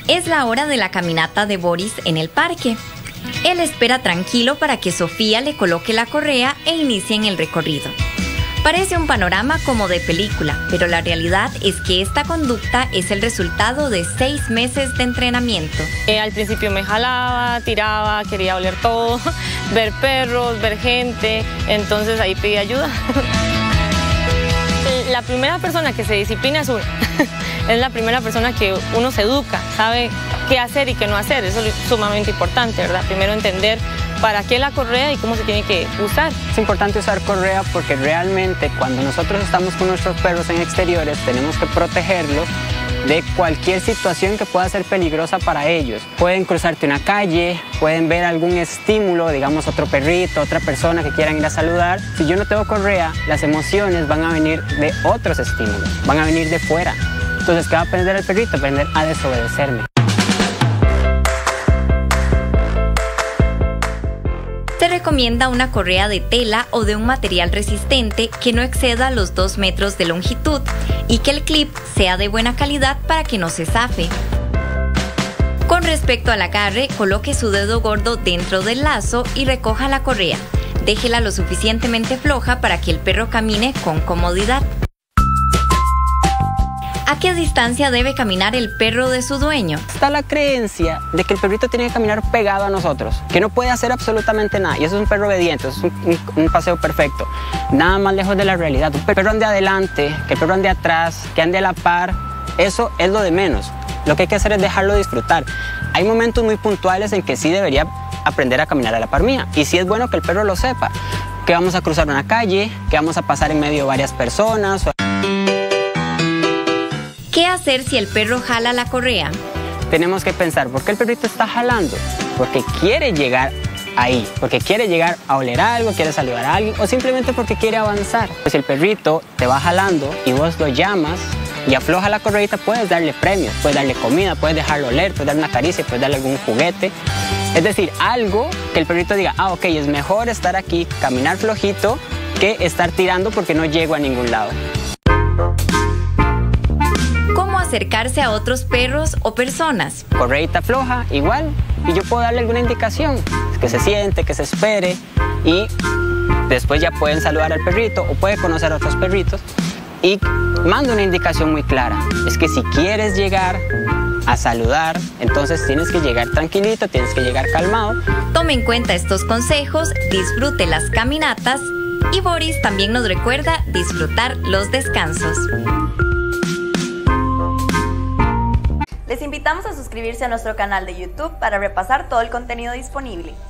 Es la hora de la caminata de Boris en el parque. Él espera tranquilo para que Sofía le coloque la correa e inicien el recorrido. Parece un panorama como de película, pero la realidad es que esta conducta es el resultado de 6 meses de entrenamiento. Al principio me jalaba, tiraba, quería oler todo, ver perros, ver gente, entonces ahí pedí ayuda. La primera persona que se disciplina es uno. Es la primera persona que uno se educa, sabe qué hacer y qué no hacer. Eso es sumamente importante, ¿verdad? Primero entender para qué la correa y cómo se tiene que usar. Es importante usar correa porque realmente cuando nosotros estamos con nuestros perros en exteriores tenemos que protegerlos de cualquier situación que pueda ser peligrosa para ellos. Pueden cruzarte una calle, pueden ver algún estímulo, digamos otro perrito, otra persona que quieran ir a saludar. Si yo no tengo correa, las emociones van a venir de otros estímulos, van a venir de fuera. Entonces, ¿qué va a aprender el perrito? Aprender a desobedecerme. Se recomienda una correa de tela o de un material resistente que no exceda los 2 metros de longitud y que el clip sea de buena calidad para que no se zafe. Con respecto al agarre, coloque su dedo gordo dentro del lazo y recoja la correa. Déjela lo suficientemente floja para que el perro camine con comodidad. ¿A qué distancia debe caminar el perro de su dueño? Está la creencia de que el perrito tiene que caminar pegado a nosotros, que no puede hacer absolutamente nada. Y eso es un perro obediente, eso es un paseo perfecto. Nada más lejos de la realidad. Un perro ande adelante, que el perro ande atrás, que ande a la par, eso es lo de menos. Lo que hay que hacer es dejarlo disfrutar. Hay momentos muy puntuales en que sí debería aprender a caminar a la par mía. Y sí es bueno que el perro lo sepa. Que vamos a cruzar una calle, que vamos a pasar en medio de varias personas. ¿Qué hacer si el perro jala la correa? Tenemos que pensar, ¿por qué el perrito está jalando? Porque quiere llegar ahí, porque quiere llegar a oler algo, quiere saludar a alguien o simplemente porque quiere avanzar. Pues si el perrito te va jalando y vos lo llamas y afloja la correita, puedes darle premios, puedes darle comida, puedes dejarlo oler, puedes darle una caricia, puedes darle algún juguete. Es decir, algo que el perrito diga, ah, ok, es mejor estar aquí, caminar flojito, que estar tirando porque no llego a ningún lado. Acercarse a otros perros o personas. Correita floja, igual, y yo puedo darle alguna indicación, que se siente, que se espere, y después ya pueden saludar al perrito o puede conocer a otros perritos y mando una indicación muy clara, es que si quieres llegar a saludar, entonces tienes que llegar tranquilito, tienes que llegar calmado. Tome en cuenta estos consejos, disfrute las caminatas y Boris también nos recuerda disfrutar los descansos. Les invitamos a suscribirse a nuestro canal de YouTube para repasar todo el contenido disponible.